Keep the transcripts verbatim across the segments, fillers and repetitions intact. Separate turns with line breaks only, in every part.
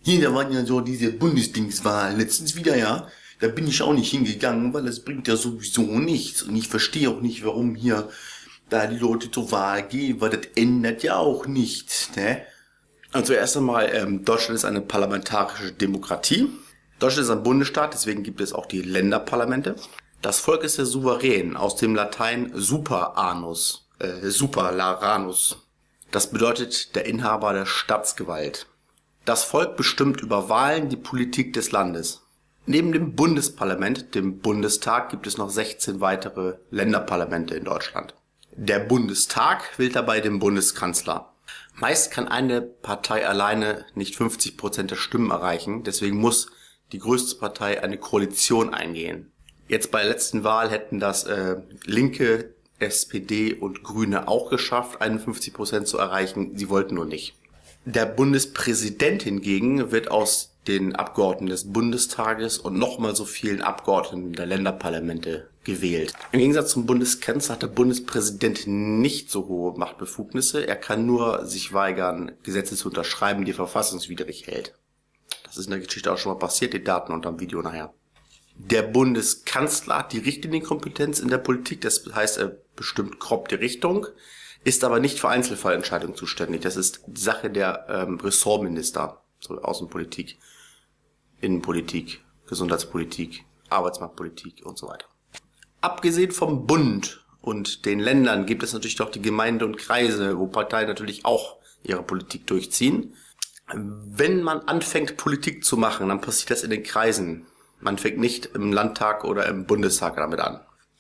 Hier, da waren ja so diese Bundesdingswahlen letztens wieder, ja. Da bin ich auch nicht hingegangen, weil das bringt ja sowieso nichts. Und ich verstehe auch nicht, warum hier da die Leute zur Wahl gehen, weil das ändert ja auch nichts, ne? Also erst einmal, ähm, Deutschland ist eine parlamentarische Demokratie. Deutschland ist ein Bundesstaat, deswegen gibt es auch die Länderparlamente. Das Volk ist der Souverän, aus dem Latein super anus, äh, super laranus. Das bedeutet der Inhaber der Staatsgewalt. Das Volk bestimmt über Wahlen die Politik des Landes. Neben dem Bundesparlament, dem Bundestag, gibt es noch sechzehn weitere Länderparlamente in Deutschland. Der Bundestag wählt dabei den Bundeskanzler. Meist kann eine Partei alleine nicht fünfzig Prozent der Stimmen erreichen, deswegen muss die größte Partei eine Koalition eingehen. Jetzt bei der letzten Wahl hätten das äh, Linke, S P D und Grüne auch geschafft, einundfünfzig Prozent zu erreichen. Sie wollten nur nicht. Der Bundespräsident hingegen wird aus den Abgeordneten des Bundestages und nochmal so vielen Abgeordneten der Länderparlamente gewählt. Im Gegensatz zum Bundeskanzler hat der Bundespräsident nicht so hohe Machtbefugnisse. Er kann nur sich weigern, Gesetze zu unterschreiben, die er verfassungswidrig hält. Das ist in der Geschichte auch schon mal passiert, die Daten unterm Video nachher. Der Bundeskanzler hat die Richtlinienkompetenz in der Politik, das heißt, er bestimmt grob die Richtung, ist aber nicht für Einzelfallentscheidungen zuständig. Das ist Sache der ähm, Ressortminister, so Außenpolitik, Innenpolitik, Gesundheitspolitik, Arbeitsmarktpolitik und so weiter. Abgesehen vom Bund und den Ländern gibt es natürlich doch die Gemeinde und Kreise, wo Parteien natürlich auch ihre Politik durchziehen. Wenn man anfängt, Politik zu machen, dann passiert das in den Kreisen. Man fängt nicht im Landtag oder im Bundestag damit an.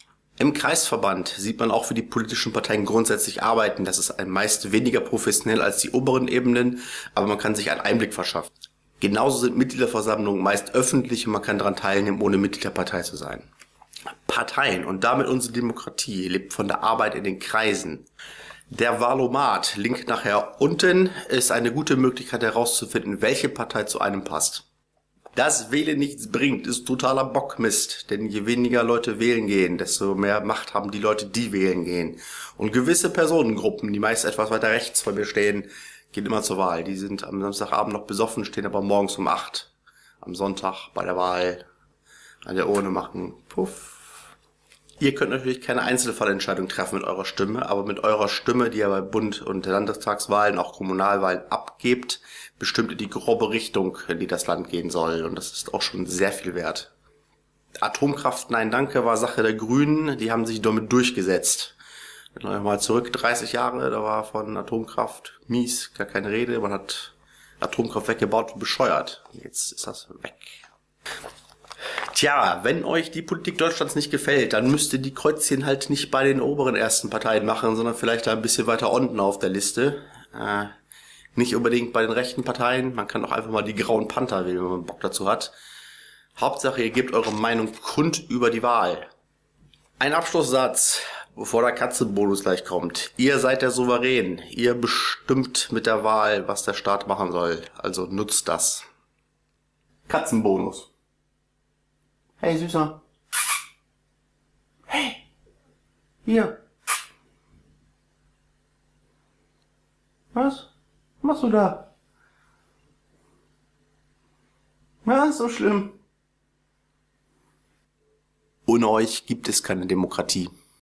Im Kreisverband sieht man auch, wie die politischen Parteien grundsätzlich arbeiten. Das ist meist weniger professionell als die oberen Ebenen, aber man kann sich einen Einblick verschaffen. Genauso sind Mitgliederversammlungen meist öffentlich und man kann daran teilnehmen, ohne Mitglied der Partei zu sein. Parteien und damit unsere Demokratie lebt von der Arbeit in den Kreisen. Der Wahlomat, Link nachher unten, ist eine gute Möglichkeit herauszufinden, welche Partei zu einem passt. Dass Wählen nichts bringt, ist totaler Bockmist, denn je weniger Leute wählen gehen, desto mehr Macht haben die Leute, die wählen gehen. Und gewisse Personengruppen, die meist etwas weiter rechts von mir stehen, gehen immer zur Wahl. Die sind am Samstagabend noch besoffen, stehen aber morgens um acht am Sonntag bei der Wahl an der Urne, machen Puff. Ihr könnt natürlich keine Einzelfallentscheidung treffen mit eurer Stimme, aber mit eurer Stimme, die ihr bei Bund- und Landtagswahlen, auch Kommunalwahlen abgebt, bestimmt ihr die grobe Richtung, in die das Land gehen soll. Und das ist auch schon sehr viel wert. Atomkraft, nein danke, war Sache der Grünen. Die haben sich damit durchgesetzt. Mal zurück, dreißig Jahre, da war von Atomkraft mies, gar keine Rede. Man hat Atomkraft weggebaut und bescheuert. Jetzt ist das weg. Tja, wenn euch die Politik Deutschlands nicht gefällt, dann müsst ihr die Kreuzchen halt nicht bei den oberen ersten Parteien machen, sondern vielleicht ein bisschen weiter unten auf der Liste. Äh, nicht unbedingt bei den rechten Parteien. Man kann auch einfach mal die Grauen Panther wählen, wenn man Bock dazu hat. Hauptsache, ihr gebt eure Meinung kund über die Wahl. Ein Abschlusssatz, bevor der Katzenbonus gleich kommt. Ihr seid der Souverän. Ihr bestimmt mit der Wahl, was der Staat machen soll. Also nutzt das. Katzenbonus. Hey, Süßer. Hey. Hier. Was? Was machst du da? Ja, ist so schlimm. Ohne euch gibt es keine Demokratie.